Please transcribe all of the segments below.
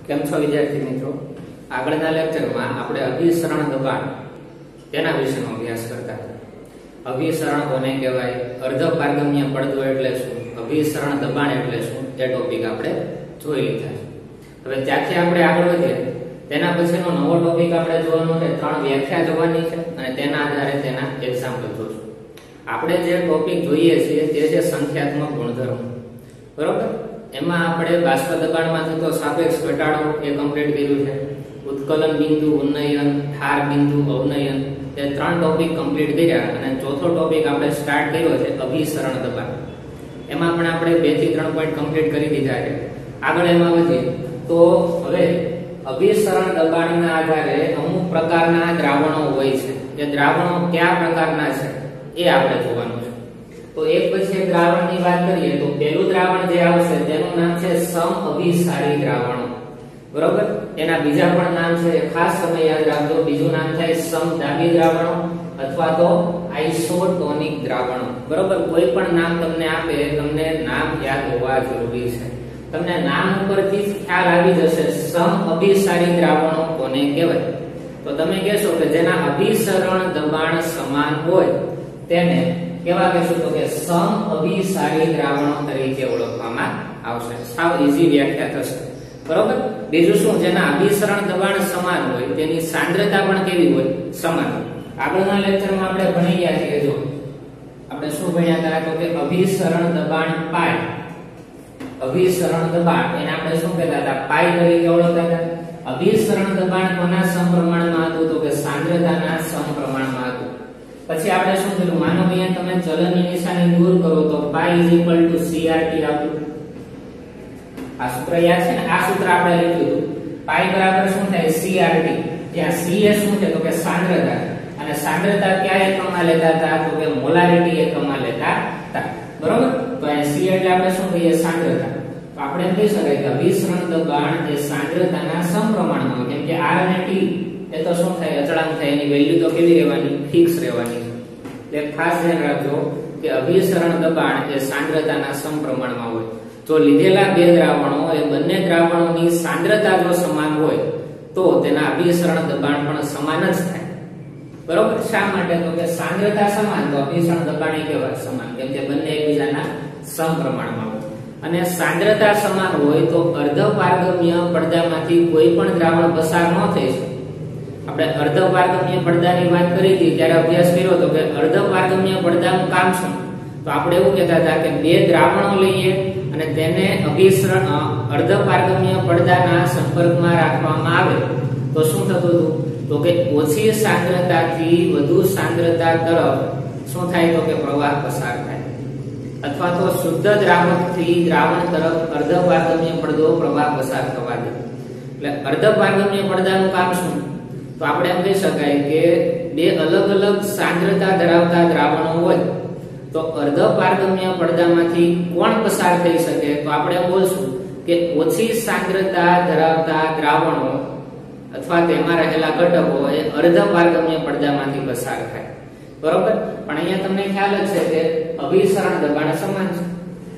કેમ છો વિદ્યાર્થી મિત્રો? આગળના લેક્ચરમાં આપણે અભિસરણ દબાણ તેના વિશેનો અભ્યાસ કરતા હતા. અભિસરણ કોને કહેવાય, અર્ધપારગમ્ય પડદો એટલે શું, અભિસરણ દબાણ એટલે શું, તે ટોપિક આપણે જોઈ લીધા છે. હવે ત્યાંથી આપણે આગળ વધીએ. તેના પછીનો નવો ટોપિક આપણે જોવાનો છે, 3 વ્યાખ્યા જોવાની છે અને તેના આધારે તેના એક્ઝામ્પલ જોશું. આપણે જે ટોપિક જોઈએ છીએ તે છે સંખ્યાત્મક ગુણધર્મ. બરોબર, એમાં આપણે બાષ્પ દબાણમાં થતો સાપેક્ષ ઘટાડો એ કમ્પ્લીટ કર્યું છે. ઉત્કલન બિંદુ, ઉન્નયન, ઠાર બિંદુ, અવનયન, એ 3 ટોપિક કમ્પ્લીટ કર્યા અને ચોથો ટોપિક આપણે સ્ટાર્ટ કર્યો છે અભિસરણ દબાણ. એમાં પણ આપણે 2 થી 3 પોઈન્ટ કમ્પ્લીટ કરી દીધા છે. આગળ એમાં વધીએ તો હવે અભિસરણ દબાણના આધારે અમુક પ્રકારના દ્રાવણો હોય છે. એ દ્રાવણો કયા પ્રકારના છે એ આપણે જોવાનું છે. તો એક પછી એક દ્રાવણની વાત કરીએ તો પહેલું દ્રાવણ જે આવશે તેનું નામ છે સમઅભિસારી દ્રાવણો. બરોબર, એના બીજા પણ નામ છે, ખાસ સમય યાદ રાખજો. બીજું નામ થાય સમદાબી દ્રાવણો અથવા તો આઇસોટોનિક દ્રાવણો. બરોબર, કોઈ પણ નામ તમને આપે, તમને નામ યાદ હોવા જરૂરી છે. તમને નામ ઉપરથી જ ખ્યાલ આવી જશે સમઅભિસારી દ્રાવણો કોને કહેવાય. તો તમે કહેશો કે જેના અભિસરણ દબાણ સમાન હોય તેને કેવા કહેશું, તો કે સમઅભિસારી દ્રાવણો તરીકે ઓળખવામાં આવશે. સાવ ઈઝી વ્યાખ્યા થશે. બરોબર, બીજું શું, જેના અભિસરણ દબાણ સમાન હોય તેની સાંદ્રતા પણ કેવી હોય, સમાન. આગળના લેક્ચરમાં આપણે ભણી ગયા છીએ, જો આપણે શું ભણ્યા હતા, તો કે અભિસરણ દબાણ પાઈ. અભિસરણ દબાણ એને આપણે શું કહેતા હતા, પાઈ તરીકે ઓળખતા હતા. અભિસરણ દબાણ કોના સમપ્રમાણમાં હતું, તો કે સાંદ્રતાના સમપ્રમાણમાં હતું. પછી આપણે શું કર્યું, માનો અહીંયા તમે ચલનની નિશાની દૂર કરો તો પાઈ CRT આવ્યું. આ સૂત્ર યાદ છે ને, આ સૂત્ર આપણે લીધું હતું. પાઈ બરાબર શું થાય, CRT, જ્યાં C એ શું છે, તો કે સાંદ્રતા, અને સાંદ્રતા કયા એકમમાં લેતા હતા, તો કે મોલારિટી એકમમાં લેતા હતા. બરોબર, તો આ C એટલે આપણે શું કહીએ, સાંદ્રતા. તો આપણે એમ કહી શકાય કે અભિસરણ દબાણ એ સાંદ્રતાના સમપ્રમાણમાં હોય. કેમ કે R અને T એ તો શું થાય, અચળાંક થાય, એની વેલ્યુ તો કેવી રહેવાની, ફિક્સ રહેવાની. એટલે ખાસ ધ્યાન રાખજો કે અભિસરણ દબાણ એ સાંદ્રતાના સમપ્રમાણમાં હોય. જો લીધેલા બે દ્રાવણો એ બંને દ્રાવણોની સાંદ્રતા જો સમાન હોય તો તેના અભિસરણ દબાણ પણ સમાન જ થાય. બરોબર, શા માટે, તો કે સાંદ્રતા સમાન તો અભિસરણ દબાણ કેવા સમાન, કેમ કે બંને એકબીજાના સમપ્રમાણમાં હોય. અને સાંદ્રતા સમાન હોય તો અર્ધપારગમ્ય પડદામાંથી કોઈ પણ દ્રાવણ પસાર ન થઈ શકે. આપણે અર્ધપારગમ્ય પડદાની વાત કરી હતી ત્યારે અભ્યાસ કર્યો તો કે અર્ધપારગમ્ય પડદાનું કામ શું, તો આપણે એવું કહેતા હતા કે બે દ્રાવણો લઈએ અને તેને અભિસરણ અર્ધપારગમ્ય પડદાના સંપર્કમાં રાખવામાં આવે તો શું થતું હતું, તો કે ઓછી સાંદ્રતાથી વધુ સાંદ્રતા તરફ શું થાય, તો કે પ્રવાહ પસાર થાય. અથવા તો શુદ્ધ દ્રાવકથી દ્રાવણ તરફ અર્ધપારગમ્ય પડદો પ્રવાહ પસાર થવા દે. એટલે અર્ધપારગમ્ય પડદાનું કામ શું, તો આપણે એમ કહી શકાય કે બે અલગ અલગ સાંદ્રતા ધરાવતા દ્રાવણો હોય તો અર્ધપારગમ્ય પડદામાંથી કોણ પસાર થઈ શકે, તો આપણે એમ બોલશું કે ઓછી સાંદ્રતા ધરાવતા દ્રાવણો અથવા તેમાં રહેલા ઘટકો એ અર્ધપારગમ્ય પડદામાંથી પસાર થાય. બરોબર, પણ અહીંયા તમને ખ્યાલ જ છે કે અભિસરણ દબાણ સમાન છે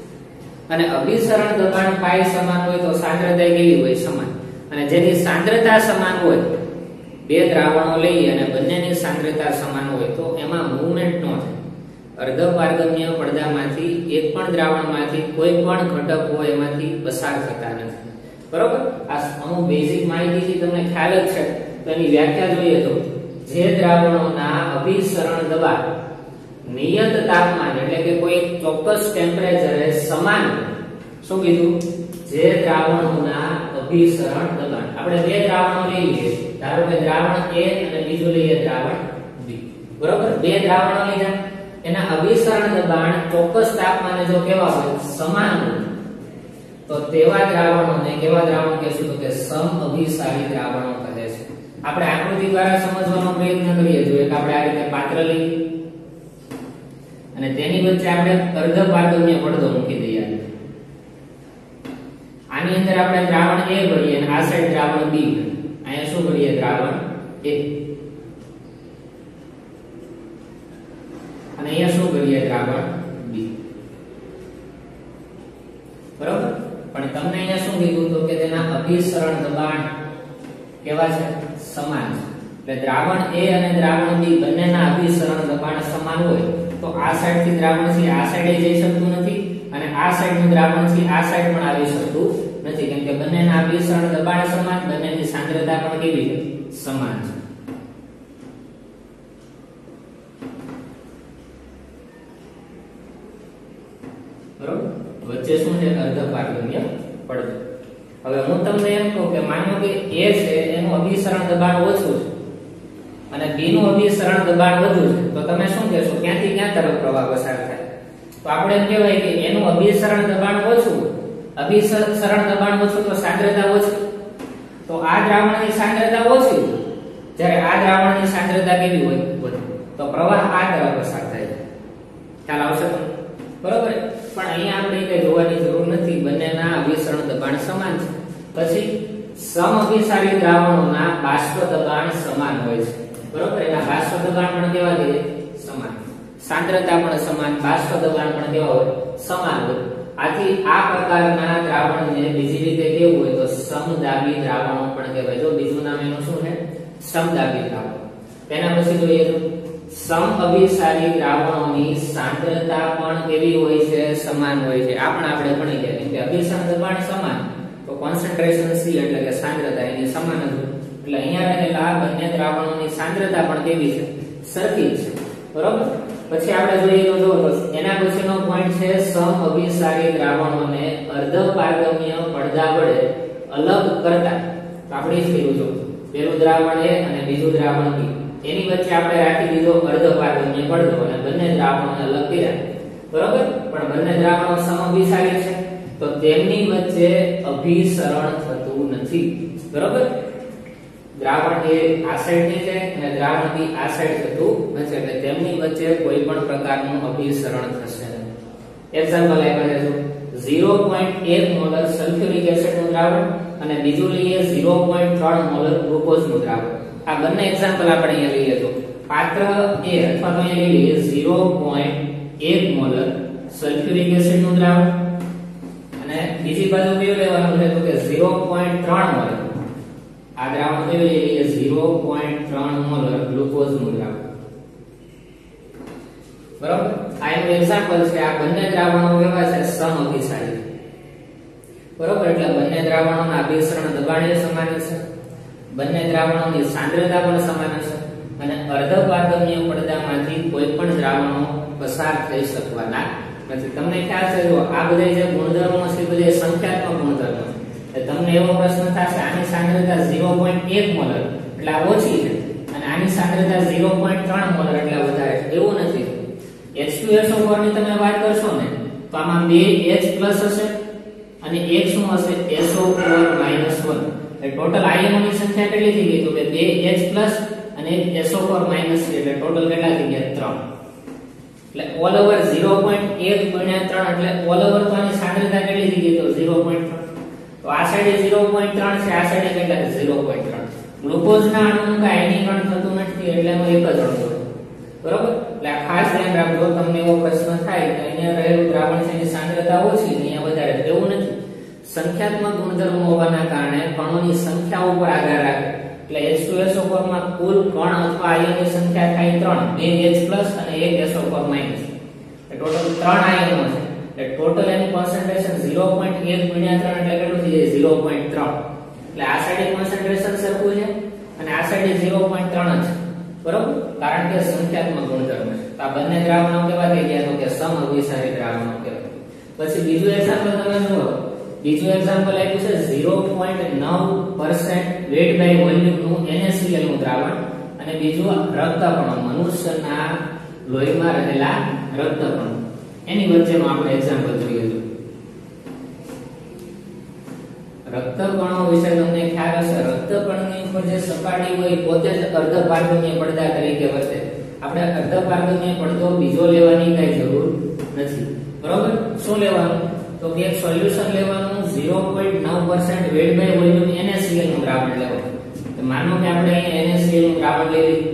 અને અભિસરણ દબાણ પાઈ સમાન હોય તો સાંદ્રતા કેવી હોય, સમાન. અને જેની સાંદ્રતા સમાન હોય, બે દ્રાવણો લઈએ અને બંનેની સાંદ્રતા સમાન હોય તો એમાં મૂવમેન્ટ ન થાય. અર્ધપારગમ્ય પડદામાંથી એક પણ દ્રાવણમાંથી કોઈ પણ ઘટકો એમાંથી પસાર થતા નથી. બરોબર, આ અમુક બેઝિક માહિતીથી તમને ખ્યાલ જ છે. તો એની વ્યાખ્યા જોઈએ તો જે દ્રાવણોના અભિસરણ દબાણ નિયત તાપમાન એટલે કે કોઈ ચોક્કસ ટેમ્પરેચરે સમાન, શું કીધું, જે દ્રાવણોના અભિસરણ દબાણ, આપણે બે દ્રાવણો લઈએ, ધારો કે દ્રાવણ A અને બીજું લઈએ દ્રાવણ B. બરોબર, બે દ્રાવણો લીધા, એના અભિસરણ દબાણ ચોક્કસ તાપમાને જો કેવા હોય, સમાન હોય, તો તેવા દ્રાવણોને કેવા દ્રાવણ કહેશું, તો કે સમઅભિસારી દ્રાવણો કહે છે. આપણે આકૃતિ દ્વારા સમજવાનો પ્રયત્ન કરીએ. જો એક આપણે આ રીતે પાત્ર લઈએ અને તેની વચ્ચે આપણે અર્ધપારગમ્ય પડદો મૂકી દઈએ. આની અંદર આપણે દ્રાવણ A ભરીએ અને આ સાઈડ દ્રાવણ B. અહીંયા શું ભરીએ, દ્રાવણ A, અને અહીંયા શું કરીએ, દ્રાવણ B. બરોબર, પણ તમને અહીંયા શું કીધું તો કે તેના અભિસરણ દબાણ કેવા છે? સમાન છે। એટલે દ્રાવણ A અને દ્રાવણ B બંનેના અભિસરણ દબાણ સમાન હોય તો આ સાઈડ થી દ્રાવણ છે આ સાઈડે જઈ શકતું નથી અને આ સાઈડ નું દ્રાવણ છે આ સાઈડ પણ આવી શકતું નથી, કેમ કે બંનેના અભિસરણ દબાણ સમાન, બંનેની સાંદ્રતા પણ કેવી છે? સમાન છે। બરોબર, વચ્ચે શું છે? અર્ધપારગમ્ય પડદો। હવે હું તમને એમ કહું કે માનો કે A છે એનું અભિસરણ દબાણ ઓછું છે અને B નું અભિસરણ દબાણ વધુ છે, તો તમે શું કહેશો? ક્યાંથી ક્યાં તરફ પ્રવાહ પસાર થાય? તો આપણે એમ કહેવાય કે એનું અભિસરણ દબાણ ઓછું, અભિસરણ દબાણ ઓછું તો સાંદ્રતા ઓછી, તો આ દ્રાવણની સાંદ્રતા ઓછી જ્યારે આ દ્રાવણની સાંદ્રતા કેવી હોય? વધુ, તો પ્રવાહ આ તરફ પસાર થાય છે। ખ્યાલ આવશે તમને? બરોબર, પણ અહીંયા આપણે કઈ જોવાની જરૂર નથી, બંનેના અભિસરણ દબાણ સમાન છે। પછી સમઅભિસારી દ્રાવણોના બાષ્પ દબાણ સમાન હોય છે। બરોબર, એના બાષ્પ દબાણ પણ કેવા છે? સમાન, સાંદ્રતા પણ સમાન, બાષ્પ દબાણ પણ કેવા હોય? સમાન હોય। આથી આ પ્રકારના દ્રાવણને બીજી રીતે કેવું હોય તો સમદાબી દ્રાવણો પણ કહેવાય। જો બીજું નામ એનું શું છે? સમદાબી દ્રાવણ। તેના પછી જોઈએ તો સમઅભિસારી દ્રાવણોની સાંદ્રતા પણ કેવી હોય છે? સમાન હોય છે। આ પણ આપણે ભણી ગયા, કેમ કે અભિસરણ દબાણ સમાન તો કોન્સન્ટ્રેશન C એટલે કે સાંદ્રતા એની સમાન જ હોય, એટલે અહીંયા રહેલા બંને દ્રાવણોની સાંદ્રતા પણ કેવી છે? સરખી છે। બરોબર, પછી આપણે જોઈએ તો જો એના પછીનો પોઈન્ટ છે સમઅભિસારી દ્રાવણોને અર્ધપારગમ્ય પડદા વડે અલગ કરતા। તો આપણે જ કર્યું જો પહેલું દ્રાવણ A અને બીજું દ્રાવણ B, એની વચ્ચે આપણે રાખી દીધો અર્ધપારગમ્ય પડદો અને બંને દ્રાવણોને અલગ કર્યા। બરોબર, પણ બંને દ્રાવણો સમઅભિસારી છે તો તેમની વચ્ચે અભિસરણ થતું નથી। બરોબર, દ્રાવણ A આ સાઈડની છે અને દ્રાવણ B આ સાઈડ થતું નથી, એટલે તેમની વચ્ચે કોઈ પણ પ્રકારનું અભિસરણ થશે નહીં। એક્ઝામ્પલ આપ્યા છે, 0.1 મોલર સલ્ફ્યુરિક એસિડનું દ્રાવણ અને બીજું લઈએ 0.3 મોલર ગ્લુકોઝનું દ્રાવણ। આ બંને એક્ઝામ્પલ આપણે અહીંયા લઈએ તો પાત્ર A અથવા તો અહીંયા લઈએ 0.1 મોલર સલ્ફ્યુરિક એસિડનું દ્રાવણ અને બીજી બાજુ કયું લેવાનું છે તો કે 0.3 મોલર આ દ્રાવણ કયું લઈએ? 0.3 મોલર ગ્લુકોઝનું દ્રાવણ। બરાબર, આ એનું એક્ઝામ્પલ છે। આ બંને દ્રાવણો કેવા છે? સમઅભિસારી। બરાબર, એટલે બંને દ્રાવણોના અભિસરણ દબાણ સમાન છે, બંને દ્રાવણોની સાંદ્રતા પણ સમાન છે અને અર્ધપારગમ્ય પડદામાંથી કોઈ પણ દ્રાવણો પસાર થઈ શકવાના નથી। તમને ખ્યાલ છે જો આ બધા જે ગુણધર્મો છે બધા સંખ્યાત્મક ગુણધર્મો છે, તમને એવો પ્રશ્ન થશે આની સાંદ્રતા 0.1 મોલર એટલે આ ઓછી છે અને આની સાંદ્રતા 0.3 મોલર એટલે વધારે છે, એવું નથી। H2SO4 ની તમે વાત કરશો ને તો આમાં 2 H+ હશે અને એક શું હશે? SO4 - 1, એટલે ટોટલ આયનોની સંખ્યા કેટલી થઈ ગઈ તો કે 2H+ અને SO4 - એટલે ટોટલ કેટલા થઈ ગયા? 3। એટલે ઓલ ઓવર 0.1 * 3 એટલે ઓલ ઓવર તો આની સાંદ્રતા કેટલી થઈ ગઈ તો 0.3। તો આ સાઈડે 0.3 છે, આ સાઈડે કેટલા? 0.3। ગ્લુકોઝના અણુનું કાંઈ આયનીકરણ થતું નથી એટલે એમાં એક જ અણુ હોય। બરોબર, એટલે ખાસ ધ્યાન રાખજો, તમને એવો પ્રશ્ન થાય કે અહીંયા રહેલું દ્રાવણ છે એની સાંદ્રતા ઓછી ને અહીંયા વધારે, એવું નથી। સંખ્યાત્મક ગુણધર્મો હોવાના કારણે કણોની સંખ્યા ઉપર આધાર રાખે, એટલે H2SO4 માં કુલ કણ અથવા આયનની સંખ્યા થાય 3, 2H+ અને 1 SO4-, એટલે ટોટલ 3 આયનો છે, એટલે ટોટલ એનું કોન્સન્ટ્રેશન 0.1 * 3 એટલે કેટલું થઈ જાય? 0.3। એટલે આ સાઈડે કોન્સન્ટ્રેશન સરખું છે અને આ સાઈડે 0.3 છે। બરોબર, કારણ કે સંખ્યાત્મક ગુણધર્મ છે। તો આ બંને દ્રાવણો કેવા થઈ ગયા તો કે સમઅભિસારી દ્રાવણો કહેવાય। પછી બીજું એક્ઝામ્પલ તમે જુઓ, બીજું એક્ઝામ્પલ આપ્યું છે 0.9% વેટ બાય વોલ્યુમ નું NaCl નું દ્રાવણ અને બીજું રક્તકણો, મનુષ્યના લોહીમાં રહેલા રક્તકણો, એની વચ્ચેનું આપણે એક્ઝામ્પલ જોઈએ તો રક્તકણો વિશે તમને ખ્યાલ હશે, રક્તકણની ઉપર જે સપાટી હોય પોતે જ અર્ધપારગમ્ય પડદા તરીકે વર્તે। આપણે અર્ધપારગમ્ય પડદો બીજો લેવાની કઈ જરૂર નથી। બરોબર, શું લેવાનું તો કે એક સોલ્યુશન લેવાનું, 0.9% વેટ બાય વોલ્યુમ NaCl નું દ્રાવણ લેવાનું। તો માનો કે આપણે અહીંયા NaCl નું દ્રાવણ લઈ લીધું,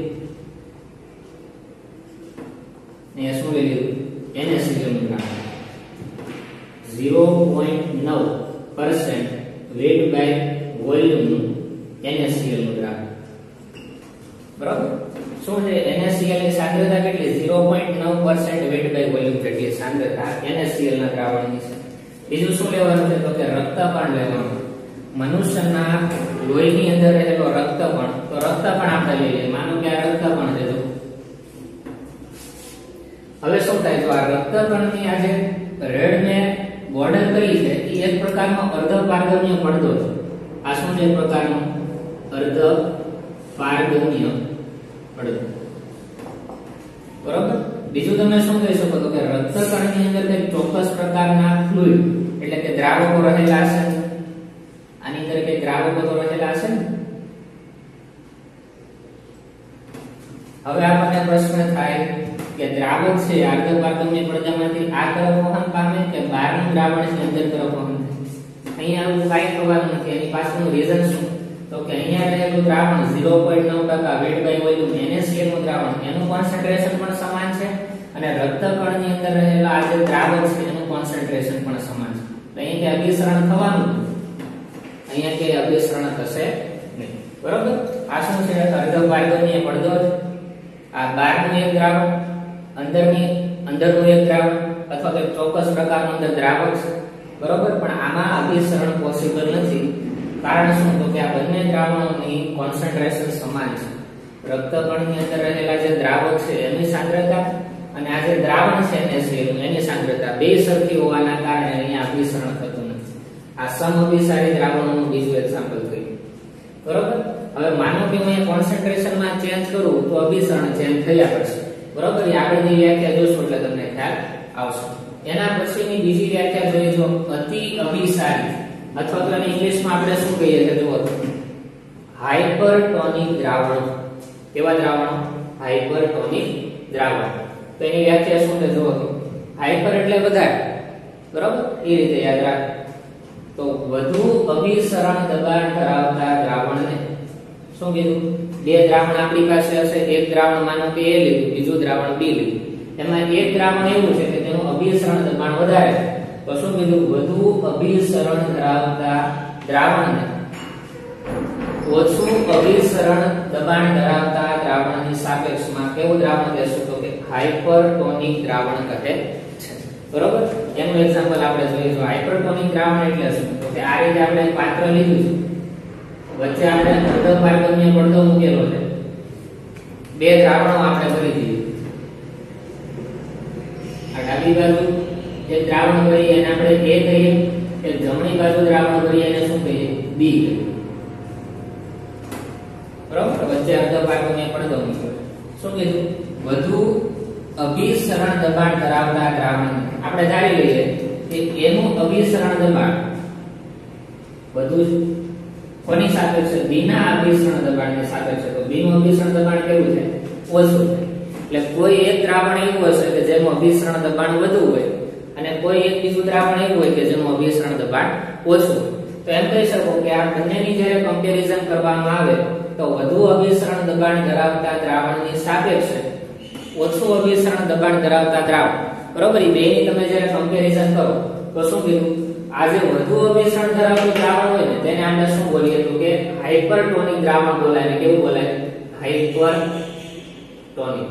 અહીંયા શું લઈ લીધું? NaCl નું દ્રાવણ 0.9% વેટ બાય વોલ્યુમનું NaCl નું દ્રાવણ. બરાબર? શું છે NaCl ની સાંદ્રતા કેટલી? 0.9% વેટ બાય વોલ્યુમ જેટલી સાંદ્રતા NaCl ના દ્રાવણની છે. બીજું શું લેવાનું છે તો કે રક્તકણ લેવાનું. મનુષ્યના લોહીની અંદર રહેલો રક્તકણ, તો રક્તકણ આપણે લઈ લઈએ. માનો કે આ રક્તકણ છે. હવે શું થાય? તો આ રક્તકણની આ જે રેડ ને બોર્ડર કરી છે એ એક પ્રકારનો અર્ધપારગમ્ય પડદો છે. આ શું છે? એક પ્રકારનો અર્ધપારગમ્ય પડદો. બરોબર? બીજું તમે શું કહી શકો તો કે રક્તકણની અંદર કઈ ચોક્કસ પ્રકારના ફ્લુઇડ એટલે કે દ્રાવકો રહેલા છે. આની અંદર કઈ દ્રાવકો તો રહેલા છે ને. હવે આપણને પ્રશ્ન થાય કે દ્રાવક છે અર્ધપારગમ્ય પડદામાંથી આ તરફ વહન પામે કે બહારનું દ્રાવણ છે અંદર તરફ વહન થાય? અહીંયા આવું કાંઈ થવાનું નથી. એની પાછળનું રીઝન શું? તો કે અહીંયા રહેલું દ્રાવણ 0.9% વેટ બાય વોલ્યુમ NaCl નું દ્રાવણ, એનું કોન્સન્ટ્રેશન પણ સમાન છે અને રક્તકણની અંદર રહેલા આ જે દ્રાવક છે એનું કોન્સન્ટ્રેશન પણ સમાન છે. એટલે અહીંયા કે અભિસરણ થવાનું, અહીંયા કે અભિસરણ થશે નહીં. બરોબર? આ શું છે? અર્ધપારગમ્ય પડદો. આ બહારનું એક દ્રાવણ, અંદરનું એક દ્રાવણ અથવા તો ચોક્કસ પ્રકારનું અંદર દ્રાવક છે. બરોબર? પણ આમાં અભિસરણ પોસિબલ નથી. કારણ શું? તો કે આ બંને દ્રાવણોની કોન્સન્ટ્રેશન સમાન છે. રક્તકણની અંદર રહેલા જે દ્રાવક છે એની સાંદ્રતા અને આ જે દ્રાવણ છે NaCl એની સાંદ્રતા બે સરખી હોવાના કારણે અહીંયા અભિસરણ થતું નથી. આ સમઅભિસારી દ્રાવણોનું બીજું એક્ઝામ્પલ થયું. બરોબર? હવે માનો કે હું અહીંયા કોન્સન્ટ્રેશનમાં ચેન્જ કરું તો અભિસરણ ચેન્જ થયા કરશે. બરોબર? આગળની વ્યાખ્યા જોશો એટલે તમને ખ્યાલ આવશે. એના પછીની બીજી વ્યાખ્યા જોઈએ જો અતિ અભિસારી અથવા તો એને ઇંગ્લિશમાં આપણે શું કહીએ છીએ જુઓ હાઇપરટોનિક દ્રાવણો. કેવા દ્રાવણો? હાઇપરટોનિક દ્રાવણ. તો એની વ્યાખ્યા શું છે જુઓ હાઇપર એટલે વધારે. બરોબર? એ રીતે યાદ રાખ. તો વધુ અભિસરણ દબાણ ધરાવતા દ્રાવણને શું કીધું? બે દ્રાવણ આપણી પાસે હશે. એક દ્રાવણ માનો કે A લીધું, બીજું દ્રાવણ B લીધું. એમાં એક દ્રાવણ એવું છે કે તેનું અભિસરણ દબાણ વધારે છે. તો શું કીધું? વધુ અભિસરણ ધરાવતા દ્રાવણને ઓછું અભિસરણ દબાણ ધરાવતા દ્રાવણની સાપેક્ષમાં કેવું દ્રાવણ કહેશું? તો કે હાઇપરટોનિક દ્રાવણ કહે છે. બરોબર? એનું એક્ઝામ્પલ આપણે જોઈશું. હાઇપરટોનિક દ્રાવણ એટલે શું? તો કે આ રીતે આપણે પાત્ર લીધું છે, વચ્ચે આપણે અર્ધપારગમ્ય પડદો મૂકેલો છે, બે દ્રાવણો આપણે ભરી દીધું. આ ડાબી બાજુ જે દ્રાવણ ભરીએ એને આપણે A કહીએ, કે જમણી બાજુ દ્રાવણ ભરીએ એને શું કહીએ? B કહીએ. બરોબર? વચ્ચે અર્ધપારગમ્ય પડદો મૂક્યો. શું કીધું? વધુ અભિસરણ દબાણ ધરાવતા દ્રાવણ આપણે ધારી લઈએ કે એનું અભિસરણ દબાણ બધું કોની સાપેક્ષે? બિના અભિસરણ દબાણની સાપેક્ષે. તો બીનું અભિસરણ દબાણ કેવું છે? ઓછું છે. એટલે કોઈ એક દ્રાવણ એવું હશે કે જેનું અભિસરણ દબાણ વધુ હોય અને કોઈ એક બીજું દ્રાવણ એવું હોય કે જેનું અભિસરણ દબાણ ઓછું હોય. તો એમ કહી શકો કે આ બંનેની જ્યારે કમ્પેરિઝન કરવામાં આવે તો વધુ અભિસરણ દબાણ ધરાવતા દ્રાવણની સાપેક્ષે ઓછું અભિસરણ દબાણ ધરાવતા દ્રાવણ, બરોબર, એ બેની તમે જ્યારે કમ્પેરિઝન કરો તો શું કીધું? આ જે વધુ અભિસરણ ધરાવતું દ્રાવણ હોય ને તેને આપણે શું બોલીએ? તો કે હાઇપરટોનિક દ્રાવણ બોલાય. ને કેવું બોલાય? હાઇપરટોનિક.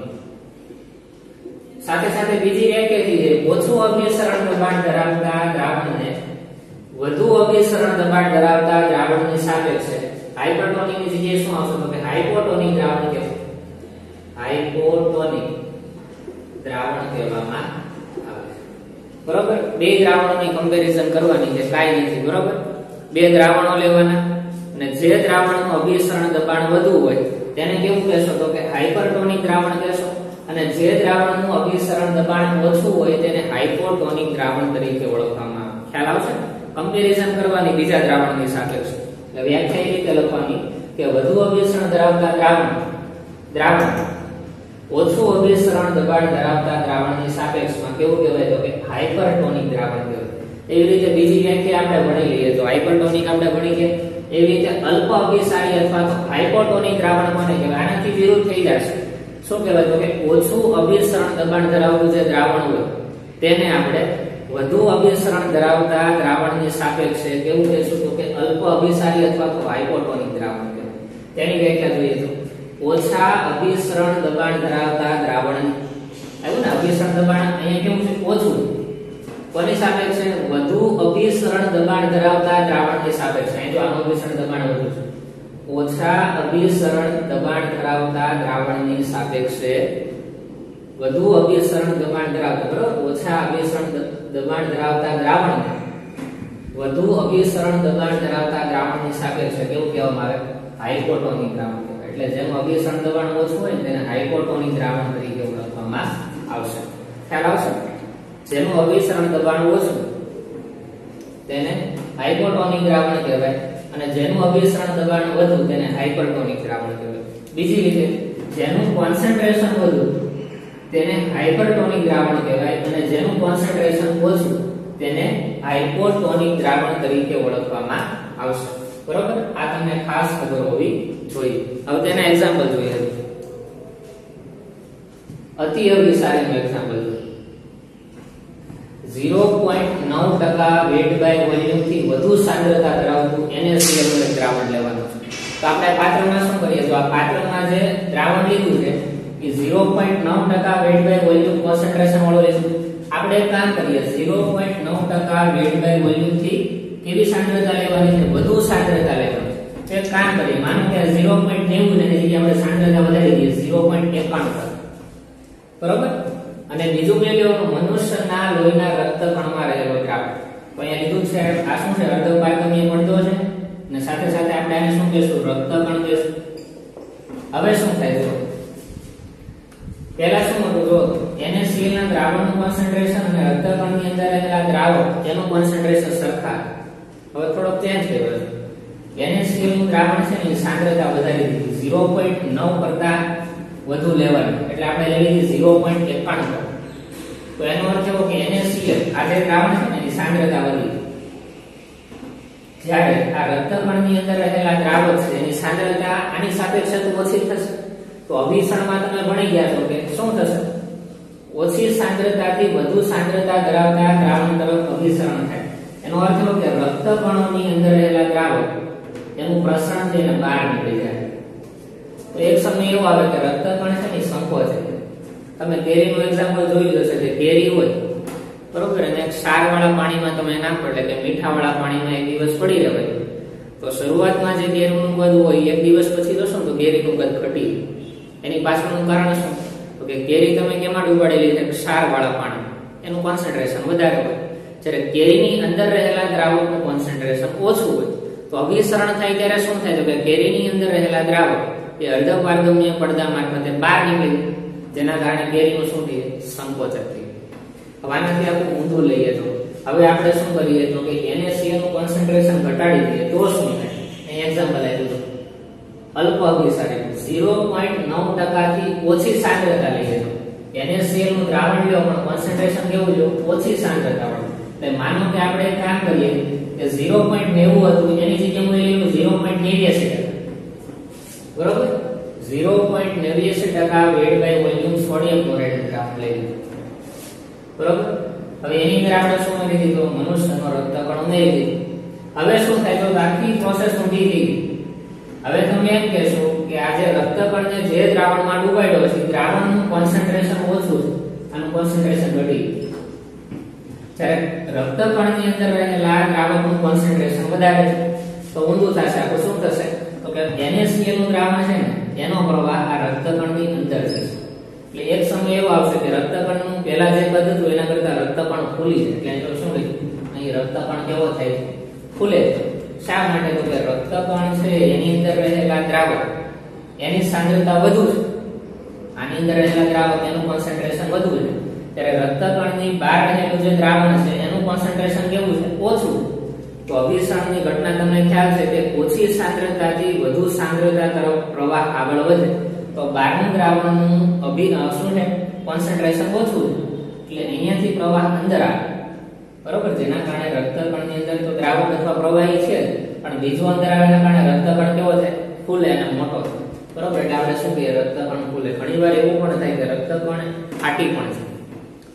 સાથે સાથે બીજી વ્યાખ્યા છે ઓછું અભિસરણ દબાણ ધરાવતા દ્રાવણને વધુ અભિસરણ દબાણ ધરાવતા દ્રાવણની સાપેક્ષે હાઇપરટોનિકની જગ્યાએ શું આવશે? તો કે હાઇપોટોનિક દ્રાવણ કહેવાય. હાઇપોટોનિક દ્રાવણ કહેવામાં આવે. બરોબર? બે દ્રાવણોની કમ્પેરિઝન કરવાની છે, કાઈ નથી. બરોબર? બે દ્રાવણો લેવાના અને જે દ્રાવણનું અભિસરણ દબાણ વધુ હોય તેને કેવું કહેશો? તો કે હાઇપરટોનિક દ્રાવણ કહેશો અને જે દ્રાવણનું અભિસરણ દબાણ ઓછું હોય તેને હાઇપોટોનિક દ્રાવણ તરીકે ઓળખવામાં આવે. ખ્યાલ આવશે? કમ્પેરિઝન કરવાની બીજા દ્રાવણની સાપેક્ષે. એટલે વ્યાખ્યા એ રીતે લખવાની કે વધુ અભિસરણ ધરાવતા દ્રાવણ ઓછું અભિસરણ દબાણ ધરાવતા દ્રાવણની સાપેક્ષમાં કેવું કહેવાય? તો કે હાઇપરટોનિક દ્રાવણ કહેવાય. એવી રીતે બીજી વ્યાખ્યા આપણે ભણી લઈએ તો હાઇપરટોનિક આપણે ભણી ગયા. એવી રીતે અલ્પ અભિસારી અથવા તો હાઇપોટોનિક દ્રાવણ કોને કહેવાય? આનાથી વિરુદ્ધ થઈ જશે. શું કહેવાય? તો કે ઓછું અભિસરણ દબાણ ધરાવતું જે દ્રાવણ હોય તેને આપણે વધુ અભિસરણ ધરાવતા દ્રાવણની સાપેક્ષે કેવું કહેશું તો કે અલ્પ અભિસારી અથવા તો હાઇપોટોનિક દ્રાવણ કહેવાય. તેની વ્યાખ્યા જોઈએ તો ઓછા અભિસરણ દબાણ ધરાવતા દ્રાવણ, આવ્યું ને અભિસરણ દબાણ અહીંયા કેવું છે ઓછું, કોની સાપેક્ષે વધુ અભિસરણ દબાણ ધરાવતા દ્રાવણની સાપેક્ષે. અહીં જો આનું અભિસરણ દબાણ વધુ છે, ઓછા અભિસરણ દબાણ ધરાવતા દ્રાવણની સાપેક્ષે વધુ અભિસરણ દબાણ ધરાવતા, બરાબર, ઓછા અભિસરણ દબાણ ધરાવતા દ્રાવણ વધુ અભિસરણ દબાણ ધરાવતા દ્રાવણની સાપેક્ષે કેવું કહેવામાં આવે? હાઇપોટોનિક દ્રાવણ કહેવાય. એટલે જેમ અભિસરણ દબાણ ઓછું હોય તેને હાઇપોટોનિક દ્રાવણ તરીકે ઓળખવામાં આવશે. ખ્યાલ આવશે? જેનું અભિસરણ દબાણ ઓછું તેને હાઇપોટોનિક દ્રાવણ કહેવાય અને જેનું અભિસરણ દબાણ વધુ તેને હાઇપરટોનિક દ્રાવણ કહેવાય. બીજી રીતે જેનું કોન્સન્ટ્રેશન વધુ તેને હાઇપરટોનિક દ્રાવણ કહેવાય અને જેનું કોન્સન્ટ્રેશન ઓછું તેને હાઇપોટોનિક દ્રાવણ તરીકે ઓળખવામાં આવશે. બરોબર? આ તમને ખાસ ખબર હોવી જોઈએ. હવે તેના એક્ઝામ્પલ જોઈએ. અતિ અભિસારીનું એક્ઝામ્પલ જોઈએ. 0.9% વેટ બાય વોલ્યુમ થી વધુ સાંદ્રતા ધરાવતું NaCl નું એક દ્રાવણ લેવાનું છે. તો આપણે પાત્રમાં શું કરીએ? તો આ પાત્રમાં જે દ્રાવણ લીધું છે એ 0.9% વેટ બાય વોલ્યુમ કોન્સન્ટ્રેશન વાળું લીધું. આપણે એક કામ કરીએ, 0.9% વેટ બાય વોલ્યુમ થી કેવી સાંદ્રતા લેવાની છે? વધુ સાંદ્રતા લેવાની છે. એક કામ કરીએ, માનો કે 0.90 ને જગ્યાએ આપણે સાંદ્રતા વધારી દઈએ 0.91%. બરોબર? અને બીજું મેં લેવાનું મનુષ્યના લોહીના રક્તકણમાં રહેલો દ્રાવણ. તો અહીંયા લીધું છે આ શું છે? અર્ધપારગમ્ય પડદો છે અને સાથે સાથે આપણે આને શું કહેશું? રક્તકણ કહેશું. હવે શું થાય છે? પહેલા શું હતું? જો NaCl ના દ્રાવણનું કોન્સન્ટ્રેશન અને રક્તકણની અંદર રહેલા દ્રાવણ એનું કોન્સન્ટ્રેશન સરખા. હવે થોડોક ચેન્જ કર્યો છે. NaCl નું દ્રાવણ છે ને એની સાંદ્રતા વધારી દીધી, 0.9 કરતા વધુ લેવાની. એટલે આપણે લઈ લીધી 0.91. તો એનો અર્થ એવો કે NaCl આ જે દ્રાવણ છે ને એની સાંદ્રતા વધી. જ્યારે આ રક્તકણની અંદર રહેલા દ્રાવક છે એની સાંદ્રતા આની સાપેક્ષે તો ઓછી થશે. તો અભિસરણમાં તમે ભણી ગયા છો કે શું થશે? ઓછી સાંદ્રતાથી વધુ સાંદ્રતા ધરાવતા દ્રાવણ તરફ અભિસરણ થાય. એનો અર્થ એવો કે રક્તકણોની અંદર રહેલા દ્રાવક એનું પ્રસરણ થઈને બહાર નીકળી જાય. તો એક સમય એવો આવે કે રક્તકણ છે ને સંકોચે. તમે કેરીનું એક્ઝામ્પલ જોઈ જશે કે કેરી હોય, બરોબર, અને ક્ષારવાળા પાણીમાં તમે નાખો એટલે કે મીઠાવાળા પાણીમાં એક દિવસ પડી રહેવાય. તો શરૂઆતમાં જે કેરીનું કદ હોય એક દિવસ પછી જોશો તો કેરીનું કદ ઘટી. એની પાછળનું કારણ શું? તો કે કેરી તમે કેમાં ડૂબાડેલી છે? ક્ષારવાળા પાણી. એનું કોન્સન્ટ્રેશન વધારે હોય. જ્યારે કેરીની અંદર રહેલા દ્રાવકનું કોન્સન્ટ્રેશન ઓછું હોય તો અભિસરણ થાય ત્યારે શું થાય? તો કે કેરીની અંદર રહેલા દ્રાવક એ અર્ધપારગમ્ય પડદા મારફતે બહાર નીકળે, જેના કારણે કેરીનું શું થાય? સંકોચન થાય. હવે આનાથી આપણે ઊંધું લઈએ તો હવે આપણે શું કરીએ? તો કે NaCl નું કોન્સન્ટ્રેશન ઘટાડી દઈએ તો શું થાય? અહીં એક્ઝામ્પલ આપ્યું છે અલ્પ અભિસારી 0.9% થી ઓછી સાંદ્રતા લઈએ તો NaCl નું દ્રાવણ લ્યો પણ કોન્સન્ટ્રેશન કેવું લ્યો? ઓછી સાંદ્રતા વાળું. એટલે માનો કે આપણે એક કામ કરીએ કે 0.90 હતું એની જગ્યાએ હું લઈ લઉં 0.89%. બરોબર? 0.89% weight by volume sodium chloride દ્રાવણ લઈ લીધું. બરોબર? હવે એની અંદર આપણે શું કરી દીધું? મનુષ્યનો રક્તકણ ઉમેરી દીધું. હવે શું થાય? તો આખી પ્રોસેસ ઊંધી થઈ ગઈ. હવે તમે એમ કહેશો કે આ જે રક્તકણને જે દ્રાવણમાં ડૂબાડ્યો છે દ્રાવણનું કોન્સન્ટ્રેશન ઓછું છે, આનું કોન્સન્ટ્રેશન ઘટી. જ્યારે રક્તકણની અંદર રહેલા દ્રાવકનું કોન્સન્ટ્રેશન વધારે છે તો ઊંધું થશે. આપણે શું થશે? તો કે NaCl નું દ્રાવણ છે ને એનો પ્રવાહ આ રક્તકણની અંદર છે. એટલે એક સમય એવો આવશે કે રક્તકણનું પહેલા જે કદ હતું એના કરતા રક્તકણ ખુલી છે. એટલે શું લખ્યું? અહીં રક્તકણ કેવો થાય? ખુલે. શા માટે? તો કે રક્તકણ છે એની અંદર રહેલા દ્રાવક એની સાંદ્રતા વધુ છે, આની અંદર રહેલા દ્રાવક એનું કોન્સન્ટ્રેશન વધુ છે. ત્યારે રક્તકણની બહાર રહેલું જે દ્રાવણ છે એનું કોન્સન્ટ્રેશન કેવું છે? ઓછું. તો અભિસરણની ઘટના તમને ખ્યાલ છે કે ઓછી સાંદ્રતાથી વધુ સાંદ્રતા તરફ પ્રવાહ આગળ વધે તો બહારનું દ્રાવણનું શું છે? કોન્સન્ટ્રેશન ઓછું છે. એટલે અહીંયાથી પ્રવાહ અંદર આવે. બરોબર? જેના કારણે રક્તકણની અંદર તો દ્રાવક અથવા પ્રવાહી છે પણ બીજું અંદર આવેના કારણે રક્તકણ કેવો થાય? ફૂલે અને મોટો થાય. બરોબર? એટલે આપણે શું કહીએ? રક્તકણ ફૂલે. ઘણીવાર એવું પણ થાય કે રક્તકણ ફાટી પણ છે.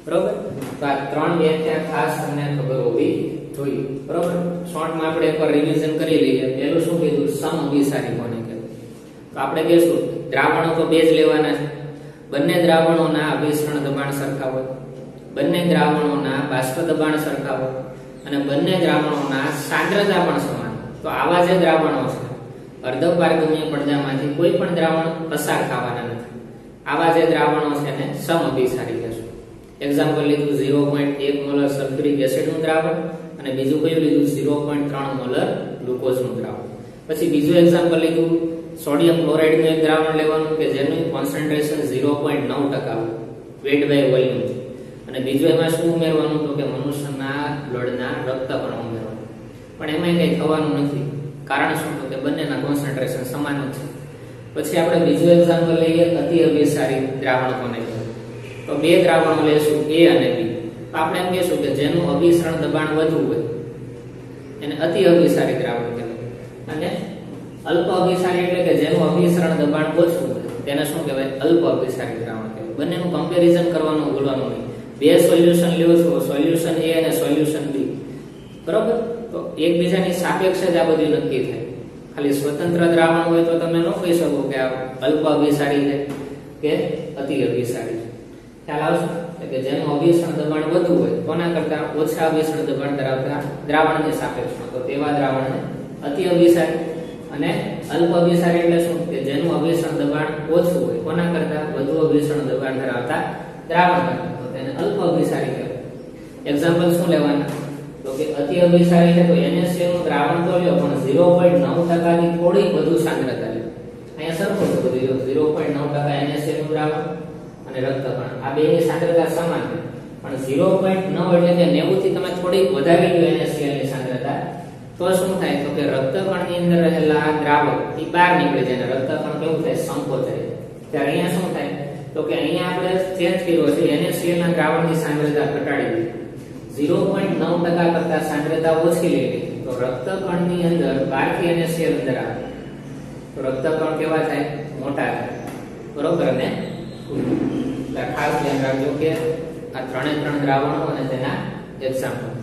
બરોબર. તો આ 3 વ્યાખ્યા ખાસ તમને ખબર હોવી જોઈએ. બરોબર. શોર્ટમાં આપણે એકવાર રિવિઝન કરી લઈએ. પહેલું શું કીધું? સમઅભિસારી કોને કહેવાય? તો આપણે કહીશું દ્રાવણો તો બે જ લેવાના છે. બંને દ્રાવણોના અભિસરણ દબાણ સરખા હોય, બંને દ્રાવણોના બાષ્પ દબાણ સરખા હોય અને બંને દ્રાવણોના સાંદ્રતા પણ સમાન. તો આવા જે દ્રાવણો છે અર્ધપારગમ્ય પડદામાંથી કોઈ પણ દ્રાવણ પસાર થવાના નથી. આવા જે દ્રાવણો છે એને સમઅભિસારી કહેશું. એક્ઝામ્પલ લીધું 0.1 મોલર સલ્ફ્યુરિક એસિડનું દ્રાવણ અને બીજું કયું લીધું 0.3 મોલર ગ્લુકોઝનું દ્રાવણ. પછી બીજું એક્ઝામ્પલ લીધું સોડિયમ ક્લોરાઇડનું એક દ્રાવણ લેવાનું કે જેનું કોન્સન્ટ્રેશન 0.9% વેટ બાય વોલ્યુમ છે અને બીજું એમાં શું ઉમેરવાનું તો કે મનુષ્યના બ્લડના રક્તકણો ઉમેરવાનું. પણ એમાં કંઈ થવાનું નથી. કારણ શું તો કે બંનેના કોન્સન્ટ્રેશન સમાન જ છે. પછી આપણે બીજું એક્ઝામ્પલ લઈએ અતિ અભિસારી દ્રાવણ કોને કહેવાય? તો બે દ્રાવણો લેશું A અને B. આપણે એમ કહેશું કે જેનું અભિસરણ દબાણ વધુ હોય એને અતિ અભિસારી દ્રાવણ કહેવાય અને અલ્પ અભિસારી એટલે કે જેનું અભિસરણ દબાણ ઓછું હોય તેને શું કહેવાય? અલ્પ અભિસારી દ્રાવણ કહેવાય. બંનેનું કમ્પેરિઝન કરવાનું ભૂલવાનું નહીં. બે સોલ્યુશન લ્યો છો, સોલ્યુશન A અને સોલ્યુશન B, બરોબર? તો એકબીજાની સાપેક્ષે જ આ બધું નક્કી થાય. ખાલી સ્વતંત્ર દ્રાવણ હોય તો તમે ન કહી શકો કે આ અલ્પ અભિસારી છે કે અતિ અભિસારી છે. ખ્યાલ આવશે કે જેનું અભિસરણ દબાણ વધુ હોય કોના કરતા ઓછા અભિસરણ દબાણ ધરાવતા દ્રાવણની સાપેક્ષમાં તો તેવા દ્રાવણને અતિ અભિસારી અને અલ્પ અભિસારી એટલે શું કે જેનું અભિસરણ દબાણ ઓછું હોય કોના કરતા વધુ અભિસરણ દબાણ ધરાવતા દ્રાવણ કરતા તો તેને અલ્પ અભિસારી કહેવાય. એક્ઝામ્પલ શું લેવાના તો કે અતિ અભિસારી છે તો NaCl નું દ્રાવણ તો લ્યો પણ 0.9% ની થોડી વધુ સાંદ્રતા લ્યો. અહીંયા સરખું છે બધું 0.9% NaCl નું દ્રાવણ અને રક્તકણ આ બેની સાંદ્રતા સમાન પણ 0.9 એટલે કે 90 થી તમે થોડી વધારી લો NaCl ની સાંદ્રતા તો શું થાય તો કે રક્તકણની અંદર રહેલા દ્રાવક એ બહાર નીકળી જાય અને રક્તકણ કેવું થાય? સંકોચાય. ત્યારે અહીંયા શું થાય તો કે અહીંયા આપણે ચેન્જ કર્યો છે NaCl ના દ્રાવણની સાંદ્રતા ઘટાડી દીધી. 0.9% કરતા સાંદ્રતા ઓછી લઈ લીધી તો રક્તકણની અંદર બહારથી NaCl અંદર આવે તો રક્તકણ કેવા થાય? મોટા થાય. બરોબર. અને ખાસ ધ્યાન રાખજો કે આ ત્રણે ત્રણ દ્રાવણો અને તેના એક્ઝામ્પલ